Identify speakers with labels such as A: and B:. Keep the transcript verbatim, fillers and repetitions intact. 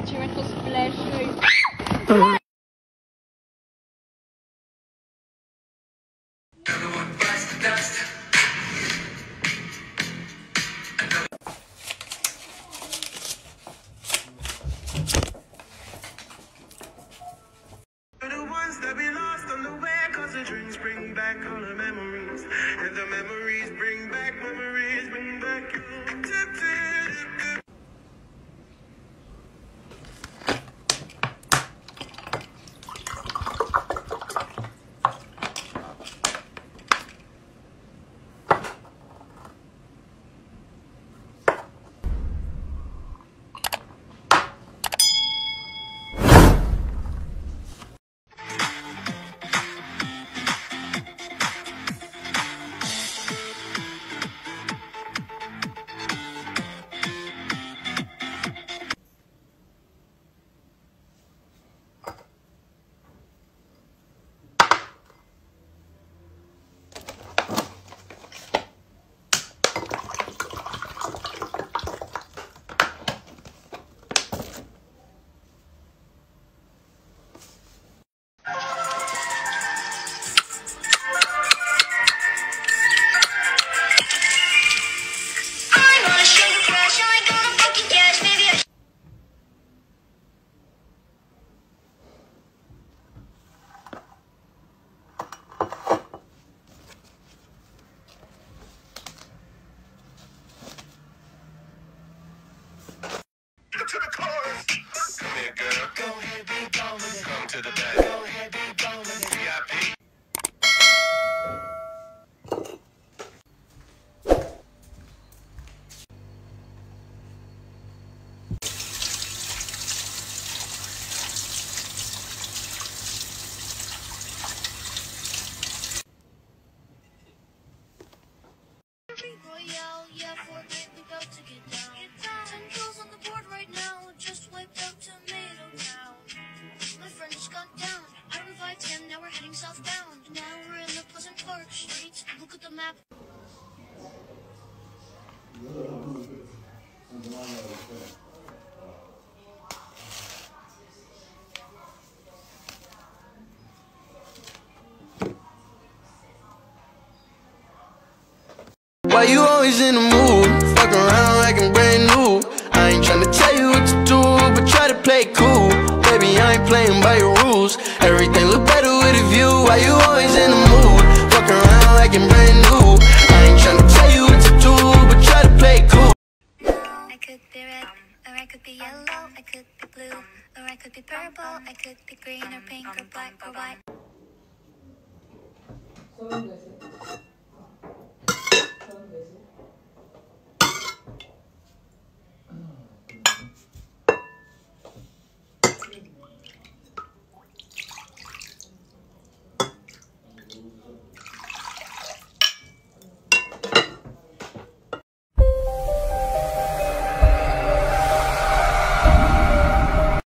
A: Tivemos com splash aí.
B: Drinks bring back all the memories, and the memories bring back memories, bring back you. To the chorus. Come here, girl. Go ahead, be gone with it. Come to the back. Go ahead, be gone with it. V I P.
C: Royale, yeah, Fortnite, we about to get down. Ten kills on the board right now, just wiped out Tomato Town. My friend just got down. I revived him, now we're heading southbound. Now we're in the Pleasant Park streets. Look at the map.
B: Why you always in the mood? Fuck around like I'm brand new. I ain't tryna tell you what to do, but try to play cool. Baby, I ain't playing by your rules. Everything look better with a view. Why you always in the mood? Fuck around like I'm brand new. I ain't tryna tell you what to do, but try to play cool.
C: I could be red, or I could be yellow, I could be blue, or I could be purple, I could be green or pink or black or white.